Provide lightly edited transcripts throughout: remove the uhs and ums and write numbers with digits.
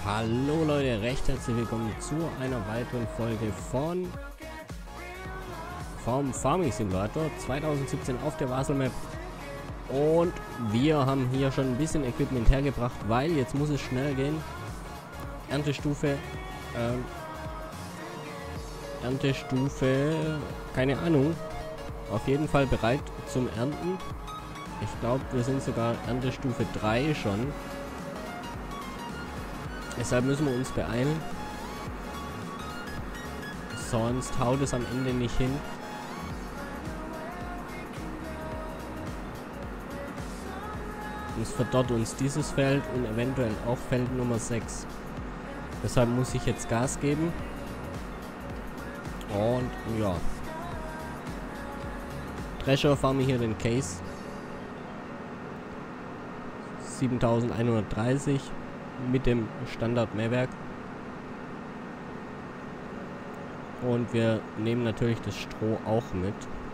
Hallo Leute, recht herzlich willkommen zu einer weiteren Folge vom Farming Simulator 2017 auf der Basel Map. Und wir haben hier schon ein bisschen Equipment hergebracht, weil jetzt muss es schnell gehen. Erntestufe, keine Ahnung, auf jeden Fall bereit zum Ernten. Ich glaube, wir sind sogar Erntestufe 3 schon. Deshalb müssen wir uns beeilen. Sonst haut es am Ende nicht hin. Es verdorrt uns dieses Feld und eventuell auch Feld Nummer 6. Deshalb muss ich jetzt Gas geben. Und ja. Drescher fahren wir hier den Case. 7130 mit dem Standard-Mähwerk. Und wir nehmen natürlich das Stroh auch mit.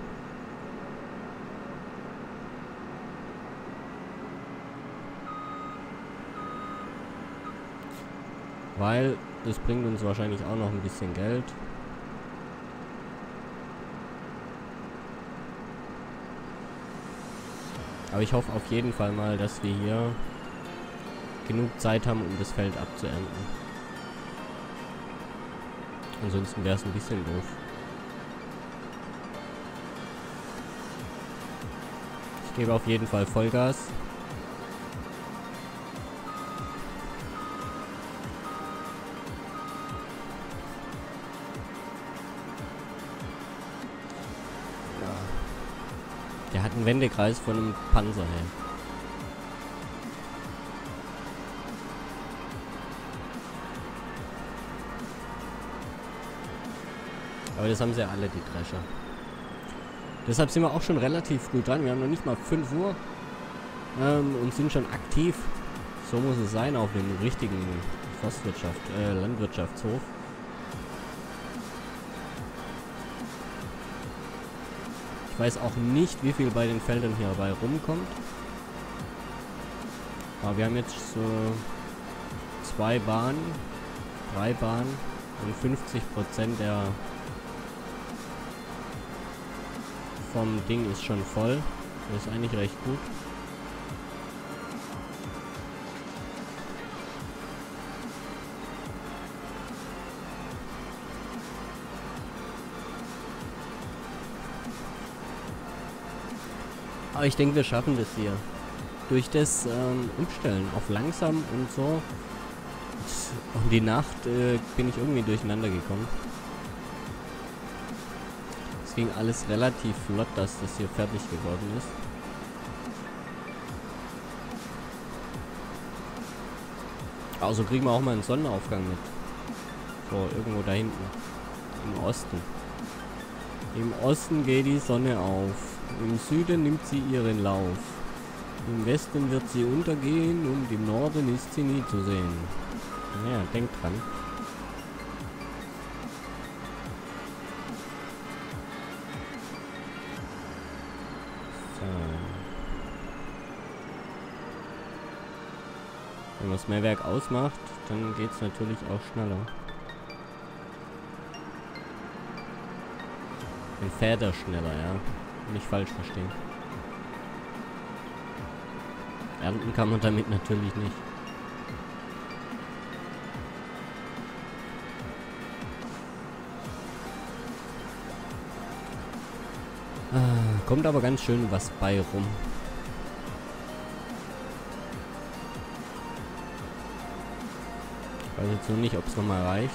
Weil das bringt uns wahrscheinlich auch noch ein bisschen Geld. Aber ich hoffe auf jeden Fall mal, dass wir hier genug Zeit haben, um das Feld abzuernten. Ansonsten wäre es ein bisschen doof. Ich gebe auf jeden Fall Vollgas. Der hat einen Wendekreis von einem Panzer her. Aber das haben sie ja alle, die Drescher. Deshalb sind wir auch schon relativ früh dran. Wir haben noch nicht mal 5 Uhr und sind schon aktiv. So muss es sein auf dem richtigen Landwirtschaftshof. Ich weiß auch nicht, wie viel bei den Feldern hierbei rumkommt. Aber wir haben jetzt so 2 Bahnen, 3 Bahnen und 50% vom Ding ist schon voll. Das ist eigentlich recht gut. Aber ich denke, wir schaffen das hier. Durch das Umstellen auf langsam und so. Und die Nacht bin ich irgendwie durcheinander gekommen. Es ging alles relativ flott, dass das hier fertig geworden ist. Also kriegen wir auch mal einen Sonnenaufgang mit. So, irgendwo da hinten. Im Osten. Im Osten geht die Sonne auf. Im Süden nimmt sie ihren Lauf. Im Westen wird sie untergehen und im Norden ist sie nie zu sehen. Ja, denkt dran. So. Wenn man das Mähwerk ausmacht, dann geht es natürlich auch schneller. Dann fährt er schneller, ja. Nicht falsch verstehen. Ernten kann man damit natürlich nicht. Kommt aber ganz schön was bei rum. Ich weiß jetzt nur nicht, ob es nochmal reicht.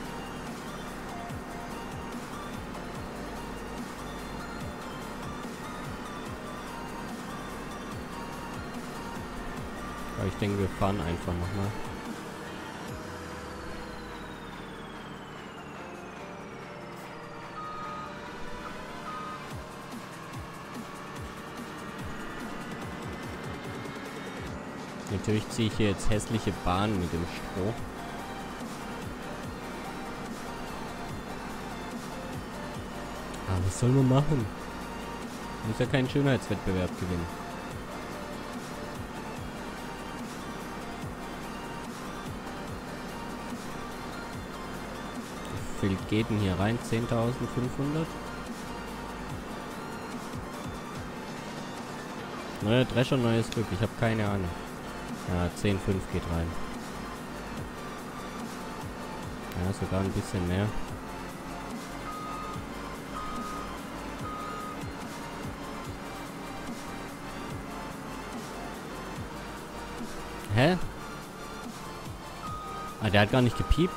Aber ich denke, wir fahren einfach nochmal. Natürlich ziehe ich hier jetzt hässliche Bahnen mit dem Stroh. Aber was soll man machen? Man muss ja keinen Schönheitswettbewerb gewinnen. viel geht denn hier rein? 10.500? Neuer Drescher, neues Glück. Ich habe keine Ahnung. Ja, 10,5 geht rein. Ja, sogar ein bisschen mehr. Hä? Ah, der hat gar nicht gepiept.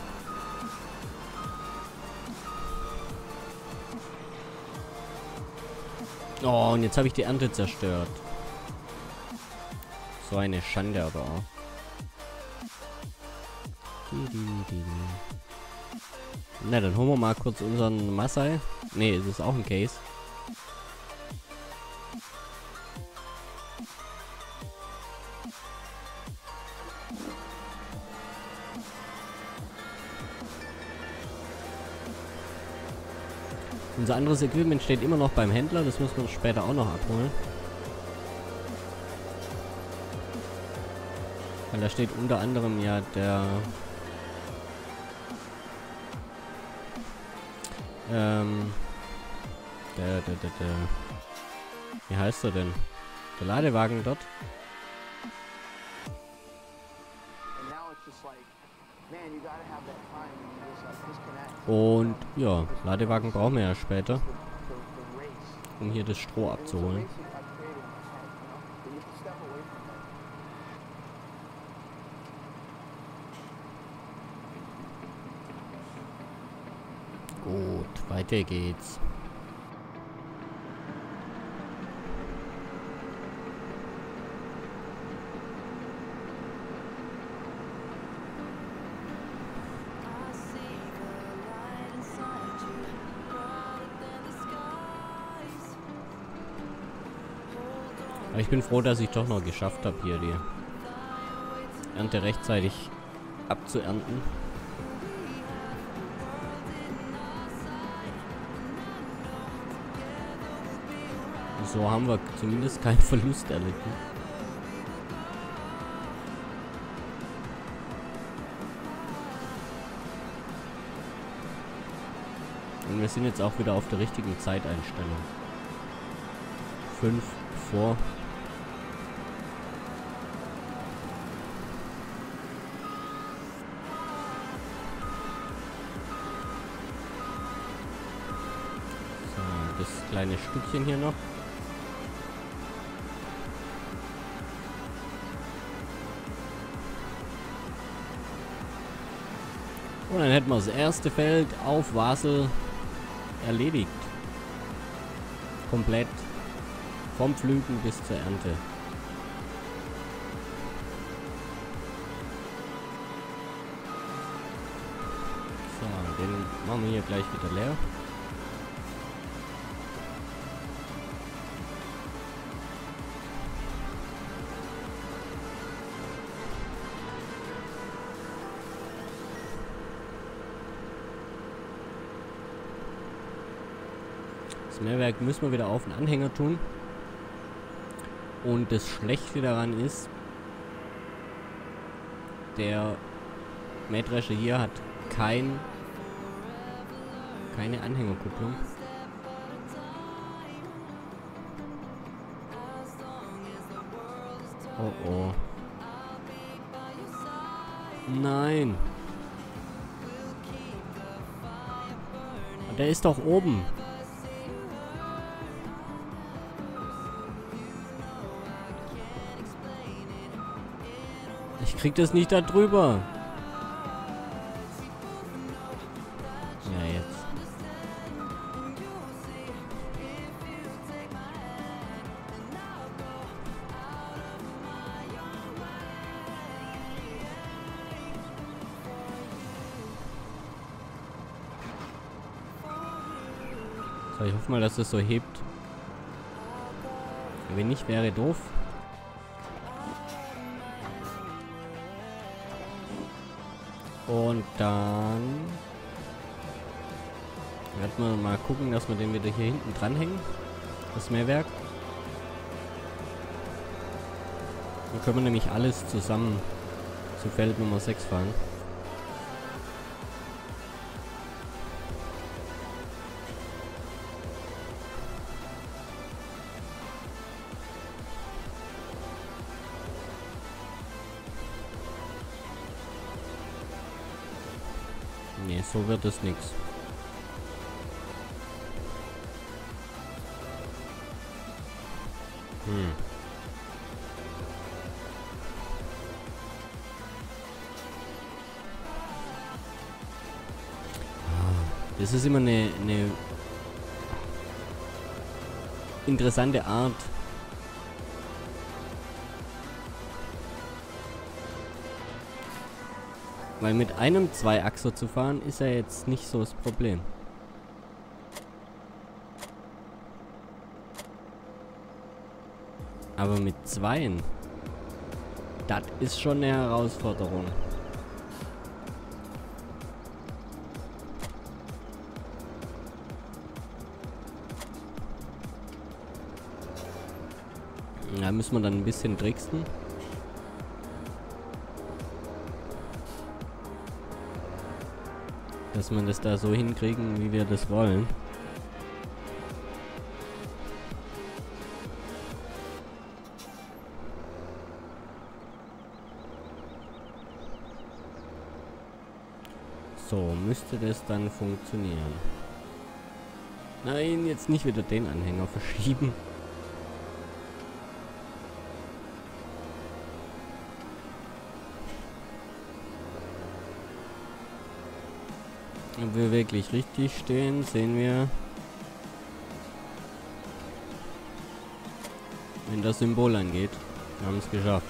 Oh, und jetzt habe ich die Ernte zerstört. So eine Schande aber auch. Na, dann holen wir mal kurz unseren Masai. Ne, es ist auch ein Case. Unser anderes Equipment steht immer noch beim Händler. Das müssen wir uns später auch noch abholen. Weil da steht unter anderem ja der... Wie heißt er denn? Der Ladewagen dort. Und ja, Ladewagen brauchen wir ja später, um hier das Stroh abzuholen. Gut, weiter geht's. Aber ich bin froh, dass ich doch noch geschafft habe, hier die Ernte rechtzeitig abzuernten. So haben wir zumindest keinen Verlust erlitten. Und wir sind jetzt auch wieder auf der richtigen Zeiteinstellung. 5 vor. So, das kleine Stückchen hier noch. Und dann hätten wir das erste Feld auf Wasel erledigt. Komplett. Vom Pflügen bis zur Ernte. So, den machen wir hier gleich wieder leer. Das Mehrwerk müssen wir wieder auf den Anhänger tun. Und das Schlechte daran ist, der Mähdrescher hier hat keine Anhängerkupplung. Oh oh. Nein. Der ist doch oben. Ich krieg das nicht da drüber. Ja, jetzt. So, ich hoffe mal, dass es so hebt. Wenn nicht, wäre doof. Und dann werden wir mal gucken, dass wir den wieder hier hinten dranhängen. Das Mehrwerk. Dann können wir nämlich alles zusammen zu Feld Nummer 6 fahren. Nee, so wird es nix. Das ist immer eine interessante Art. Weil mit einem Zweiachser zu fahren, ist ja jetzt nicht so das Problem. Aber mit zweien, das ist schon eine Herausforderung. Da müssen wir dann ein bisschen tricksen. Dass wir das da so hinkriegen, wie wir das wollen. So, müsste das dann funktionieren. Nein, jetzt nicht wieder den Anhänger verschieben. Ob wir wirklich richtig stehen, sehen wir, wenn das Symbol angeht. Wir haben es geschafft.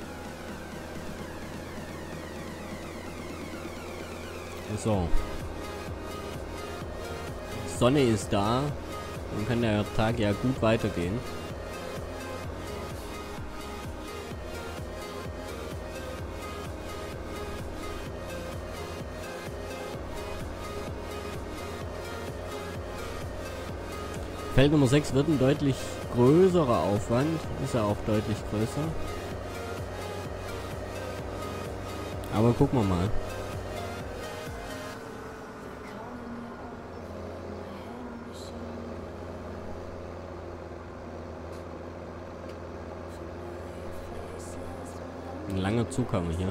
So. Sonne ist da. Dann kann der Tag ja gut weitergehen. Feld Nummer 6 wird ein deutlich größerer Aufwand. Ist ja auch deutlich größer. Aber gucken wir mal. Ein langer Zug haben wir hier.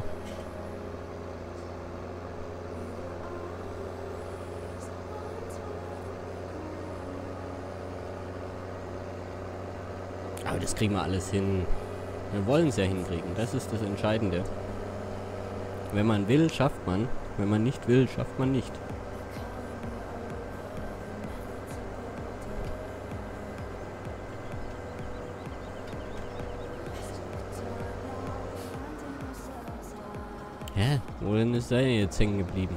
Aber das kriegen wir alles hin. Wir wollen es ja hinkriegen. Das ist das Entscheidende. Wenn man will, schafft man. Wenn man nicht will, schafft man nicht. Hä? Wo denn ist der jetzt hängen geblieben?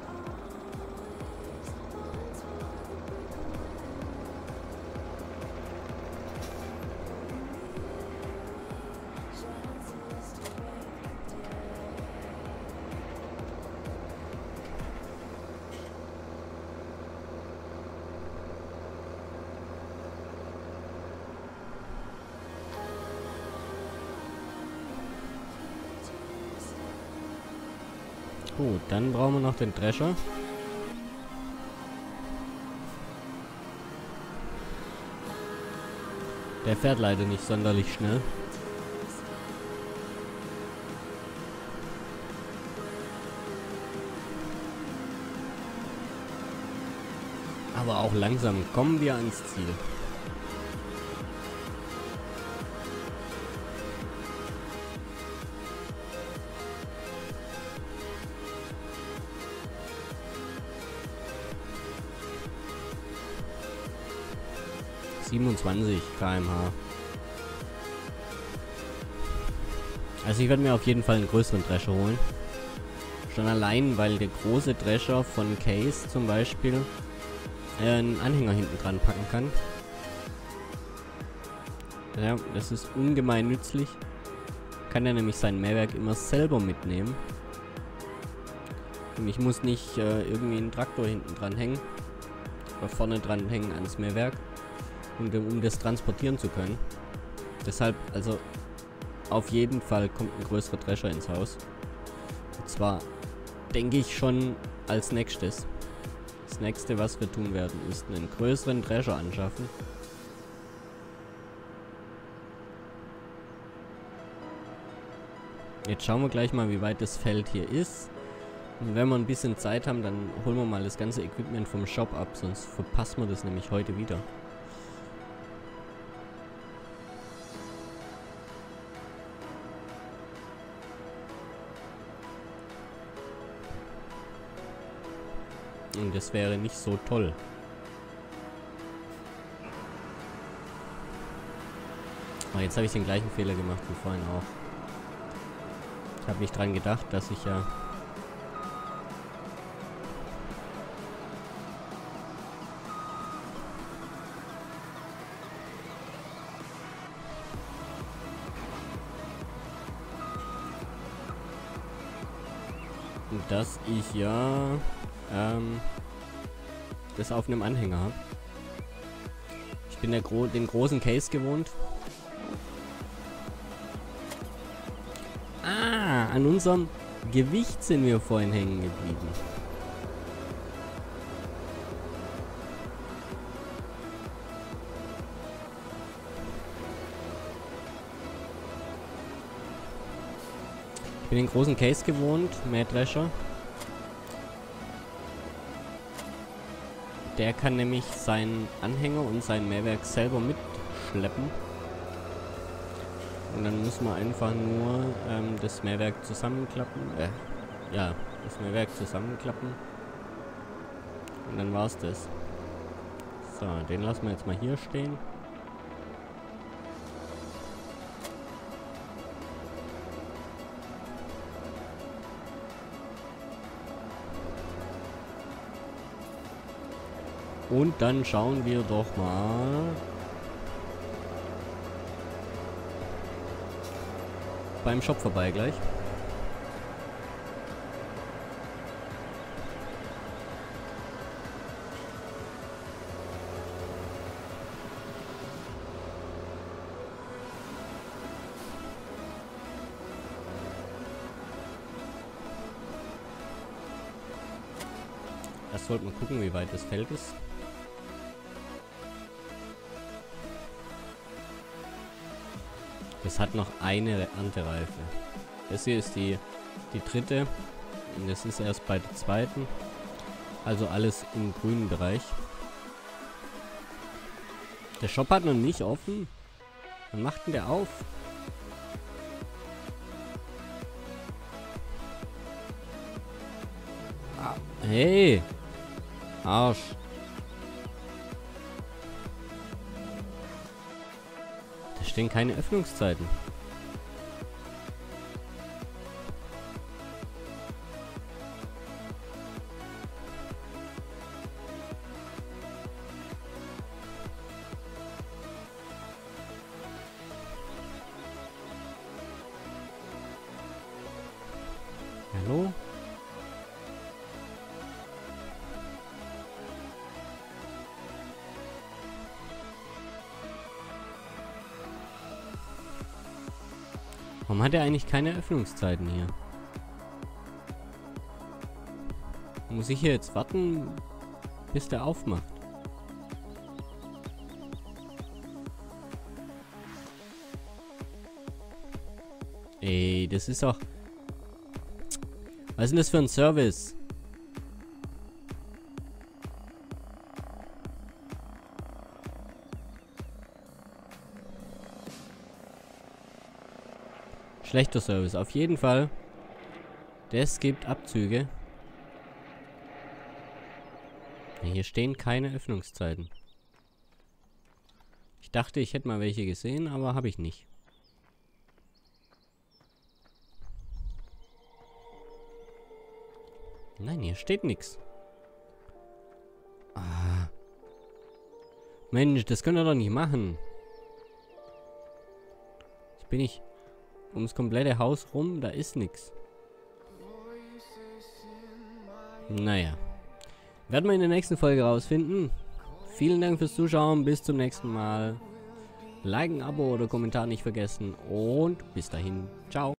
Gut, dann brauchen wir noch den Drescher. Der fährt leider nicht sonderlich schnell. Aber auch langsam kommen wir ans Ziel. km/h. Also ich werde mir auf jeden Fall einen größeren Drescher holen. Schon allein, weil der große Drescher von Case zum Beispiel einen Anhänger hinten dran packen kann. Ja, das ist ungemein nützlich. Kann er nämlich sein Mähwerk immer selber mitnehmen. Und ich muss nicht irgendwie einen Traktor hinten dran hängen. Oder vorne dran hängen ans Mähwerk. Und, um das transportieren zu können. Deshalb, also auf jeden Fall kommt ein größerer Drescher ins Haus. Und zwar denke ich schon als nächstes. Das nächste, was wir tun werden, ist einen größeren Drescher anschaffen. Jetzt schauen wir gleich mal, wie weit das Feld hier ist. Und wenn wir ein bisschen Zeit haben, dann holen wir mal das ganze Equipment vom Shop ab, sonst verpassen wir das nämlich heute wieder. Und das wäre nicht so toll. Aber jetzt habe ich den gleichen Fehler gemacht wie vorhin auch. Ich habe nicht dran gedacht, dass ich ja... dass ich ja das auf einem Anhänger habe. Ich bin den großen Case gewohnt. Ah, an unserem Gewicht sind wir vorhin hängen geblieben. Ich bin den großen Case gewohnt, Mähdrescher. Der kann nämlich seinen Anhänger und sein Mähwerk selber mitschleppen. Und dann muss man einfach nur das Mähwerk zusammenklappen. Ja, das Mähwerk zusammenklappen. Und dann war's das. So, den lassen wir jetzt mal hier stehen. Und dann schauen wir doch mal beim Shop vorbei gleich. Erst sollten wir gucken, wie weit das Feld ist. Es hat noch eine Erntereife. Das hier ist die dritte. Und das ist erst bei der zweiten. Also alles im grünen Bereich. Der Shop hat noch nicht offen. Wann macht denn der auf? Ah, hey! Arsch. Da stehen keine Öffnungszeiten. Hallo? Warum hat er eigentlich keine Öffnungszeiten hier? Muss ich hier jetzt warten, bis der aufmacht? Ey, das ist doch... Was ist denn das für ein Service? Schlechter Service, auf jeden Fall. Das gibt Abzüge. Hier stehen keine Öffnungszeiten. Ich dachte, ich hätte mal welche gesehen, aber habe ich nicht. Nein, hier steht nichts. Ah. Mensch, das könnt ihr doch nicht machen. Jetzt bin ich ums komplette Haus rum, da ist nichts. Naja. Werden wir in der nächsten Folge rausfinden. Vielen Dank fürs Zuschauen, bis zum nächsten Mal. Like, ein Abo oder Kommentar nicht vergessen und bis dahin. Ciao.